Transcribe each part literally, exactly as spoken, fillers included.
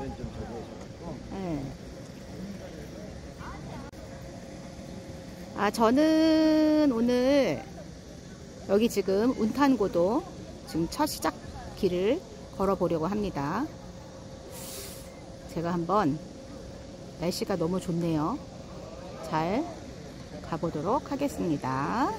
좀 저기해져갖고. 네. 아, 저는 오늘 여기 지금 운탄고도 지금 첫 시작 길을 걸어보려고 합니다. 제가 한번 날씨가 너무 좋네요. 잘 가보도록 하겠습니다.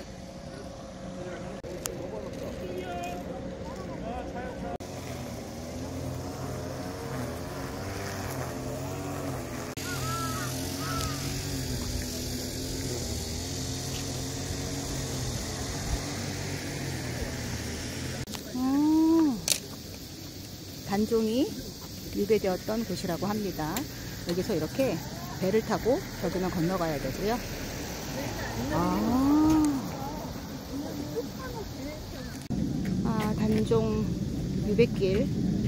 단종이 유배되었던 곳이라고 합니다. 여기서 이렇게 배를 타고 저기는 건너가야 되고요. 아, 아 단종 유배길.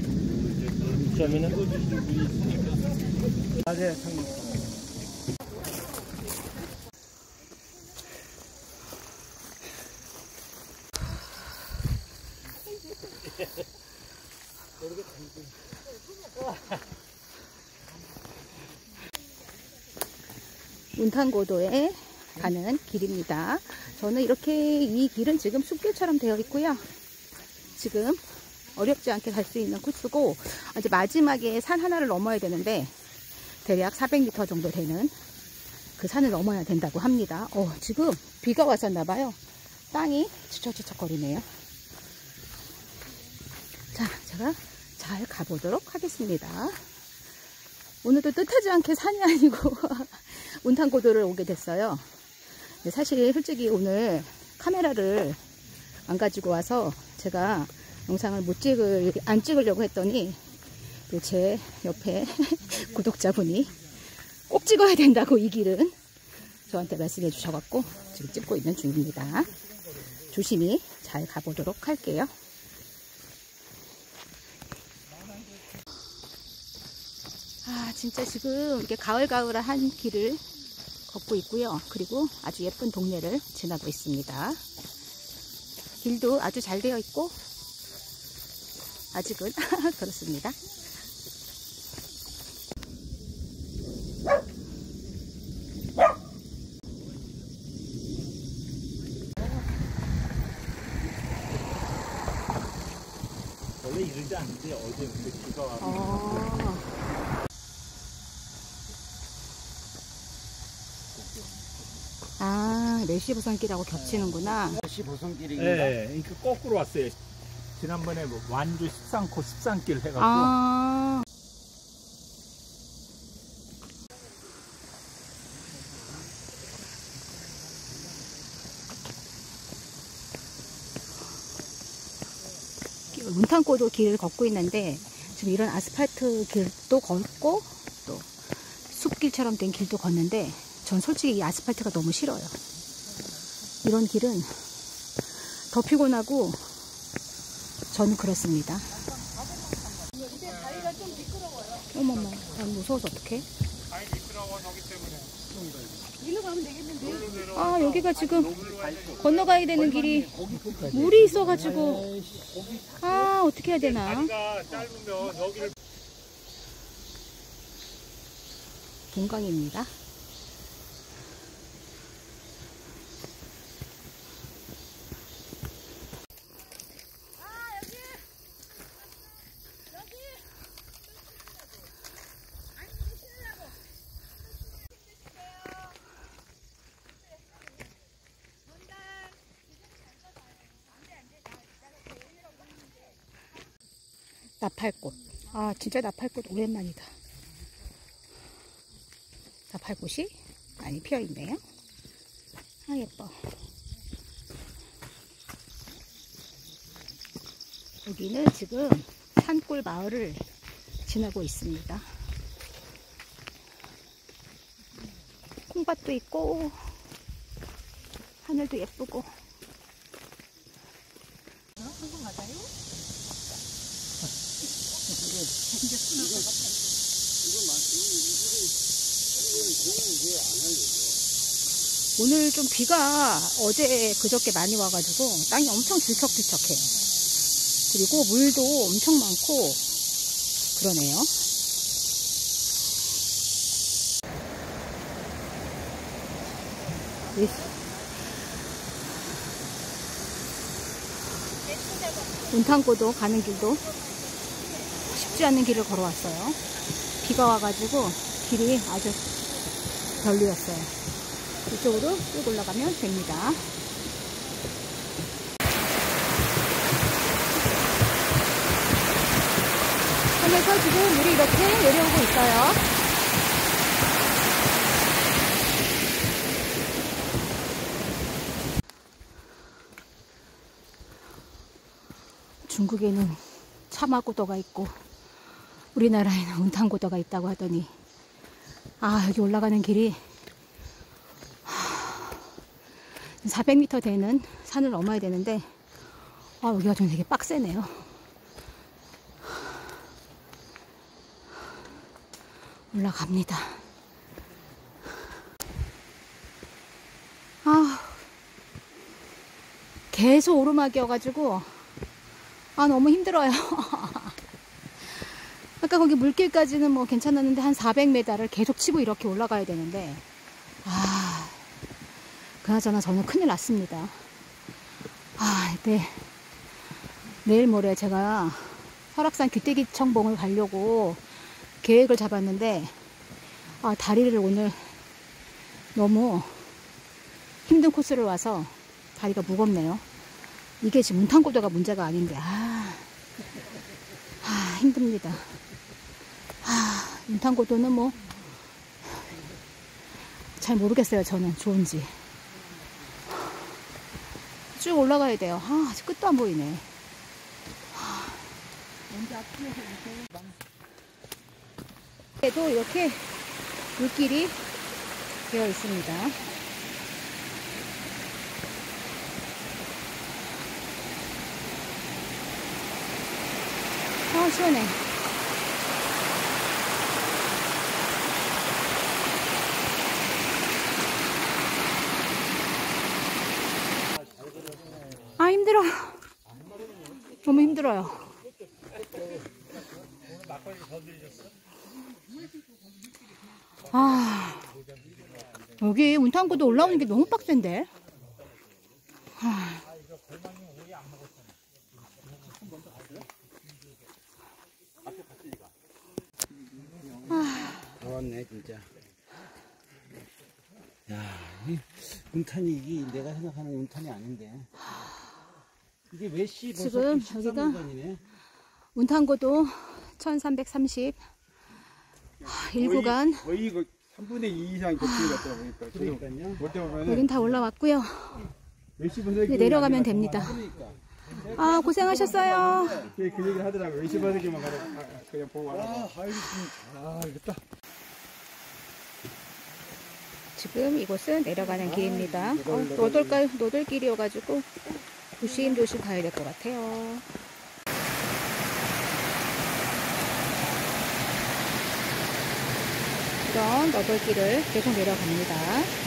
운탄고도에 가는 길입니다. 저는 이렇게 이 길은 지금 숲길처럼 되어 있고요. 지금 어렵지 않게 갈 수 있는 코스고, 이제 마지막에 산 하나를 넘어야 되는데 대략 사백 미터 정도 되는 그 산을 넘어야 된다고 합니다. 어, 지금 비가 왔었나봐요. 땅이 추적추적거리네요. 자, 제가 잘 가보도록 하겠습니다. 오늘도 뜻하지 않게 산이 아니고 운탄고도를 오게 됐어요. 사실 솔직히 오늘 카메라를 안 가지고 와서 제가 영상을 못 찍을, 안 찍으려고 했더니 제 옆에 구독자분이 꼭 찍어야 된다고 이 길은 저한테 말씀해 주셔갖고 지금 찍고 있는 중입니다. 조심히 잘 가보도록 할게요. 아, 진짜 지금 이렇게 가을가을한 길을 걷고 있고요. 그리고 아주 예쁜 동네를 지나고 있습니다. 길도 아주 잘 되어 있고 아직은 그렇습니다. 원래 이러지 않는데 어제 근데 비가 와서. 어. 아, 내시보선길하고 겹치는구나. 내시보선길인가? 네, 그러니까 거꾸로 왔어요. 지난번에 뭐 완주 십삼 코 십삼길 해갖고. 아. 운탄고도 길을 걷고 있는데 지금 이런 아스팔트 길도 걷고 또 숲길처럼 된 길도 걷는데 전 솔직히 이 아스팔트가 너무 싫어요. 이런 길은 더 피곤하고 저는 그렇습니다. 어머머, 난 무서워서 어떡해? 아니 미끄러워 저기 때문에. 일로 가면 되겠는데? 아, 여기가 지금 건너가야 되는 길이 물이 있어가지고 아, 어떻게 해야 되나? 다리가 짧으면 여기를. 동강입니다. 나팔꽃. 아, 진짜 나팔꽃 오랜만이다. 나팔꽃이 많이 피어있네요. 아, 예뻐. 여기는 지금 산골 마을을 지나고 있습니다. 콩밭도 있고 하늘도 예쁘고. 한번 맞아요? 오늘 좀 비가 어제 그저께 많이 와가지고 땅이 엄청 들썩들썩해요. 그리고 물도 엄청 많고 그러네요. 운탄고도 가는 길도 쉽지 않은 길을 걸어왔어요. 비가 와가지고 길이 아주 별로였어요. 이쪽으로 쭉 올라가면 됩니다. 산에서 지금 물이 이렇게 내려오고 있어요. 중국에는 차마고도가 있고 우리나라에는 운탄고도가 있다고 하더니 아, 여기 올라가는 길이 사백 미터 되는 산을 넘어야 되는데 아, 여기가 좀 되게 빡세네요. 올라갑니다. 아, 계속 오르막이어가지고 아, 너무 힘들어요. 아까 거기 물길까지는 뭐 괜찮았는데 한 사백 미터를 계속 치고 이렇게 올라가야 되는데 아, 그나저나 저는 큰일 났습니다. 아, 네. 내일 모레 제가 설악산 귀때기 청봉을 가려고 계획을 잡았는데 아, 다리를 오늘 너무 힘든 코스를 와서 다리가 무겁네요. 이게 지금 운탄고도가 문제가 아닌데 아, 아 힘듭니다. 아, 운탄고도는 뭐 잘 모르겠어요. 저는 좋은지 쭉 올라가야 돼요. 아, 아직 끝도 안 보이네. 그래도 이렇게 물길이 되어 있습니다. 아, 시원해. 아, 힘들어. 너무 힘들어요. 아, 여기 운탄고도 올라오는 게 너무 빡센데. 아. 좋았네 진짜. 야, 이 운탄이 이게 내가 생각하는 운탄이 아닌데. 이게 몇시 지금 여기가 운탄고도 천삼백삼십 일 구간 거의 그 삼분의 이 이상 겹치는 것 같더라 보니까. 그러니까요. 볼 때 보면은 여긴 다 올라왔고요. 몇시 분석이 이제 내려가면 됩니다. 아, 고생하셨어요. 그, 그 얘기를 하더라고. 몇시 분석이만 가서 아, 그냥 보고 와라. 아, 알겠다. 지금 이곳은 내려가는 길입니다. 어, 노돌길, 노돌길이어가지고 조심조심 가야 될 것 같아요. 이런 너덜길을 계속 내려갑니다.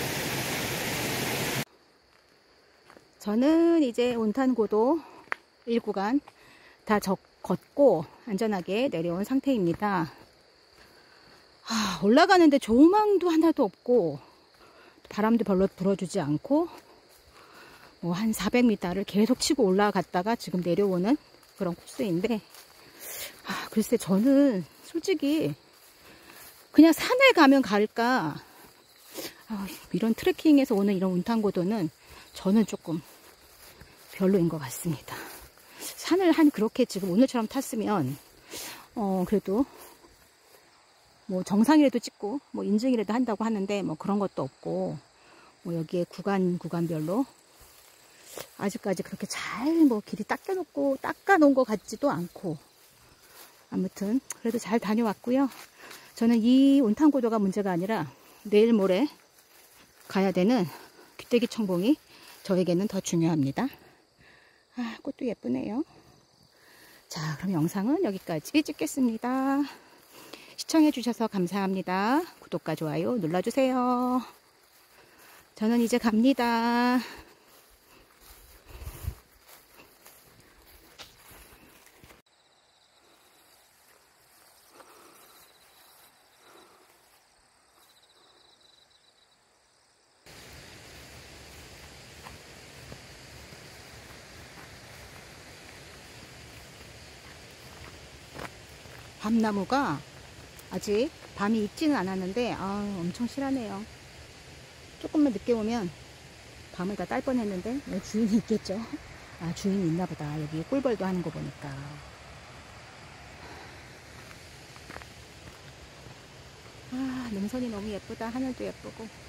저는 이제 운탄고도 일 구간 다 적, 걷고 안전하게 내려온 상태입니다. 아, 올라가는데 조망도 하나도 없고 바람도 별로 불어주지 않고 뭐 한 사백 미터를 계속 치고 올라갔다가 지금 내려오는 그런 코스인데 아, 글쎄 저는 솔직히 그냥 산에 가면 갈까 아, 이런 트레킹에서 오는 이런 운탄고도는 저는 조금 별로인 것 같습니다. 산을 한 그렇게 지금 오늘처럼 탔으면 어 그래도 뭐 정상이라도 찍고 뭐 인증이라도 한다고 하는데 뭐 그런 것도 없고 뭐 여기에 구간 구간별로 아직까지 그렇게 잘 뭐 길이 닦여놓고 닦아놓은 것 같지도 않고 아무튼 그래도 잘 다녀왔고요. 저는 이 운탄고도가 문제가 아니라 내일 모레 가야 되는 귀때기 청봉이 저에게는 더 중요합니다. 아, 꽃도 예쁘네요. 자, 그럼 영상은 여기까지 찍겠습니다. 시청해주셔서 감사합니다. 구독과 좋아요 눌러주세요. 저는 이제 갑니다. 밤나무가 아직 밤이 익지는 않았는데 아 엄청 실하네요. 조금만 늦게 오면 밤을 다 딸 뻔했는데 여기 주인이 있겠죠. 아 주인이 있나 보다. 여기 꿀벌도 하는 거 보니까. 아 능선이 너무 예쁘다. 하늘도 예쁘고.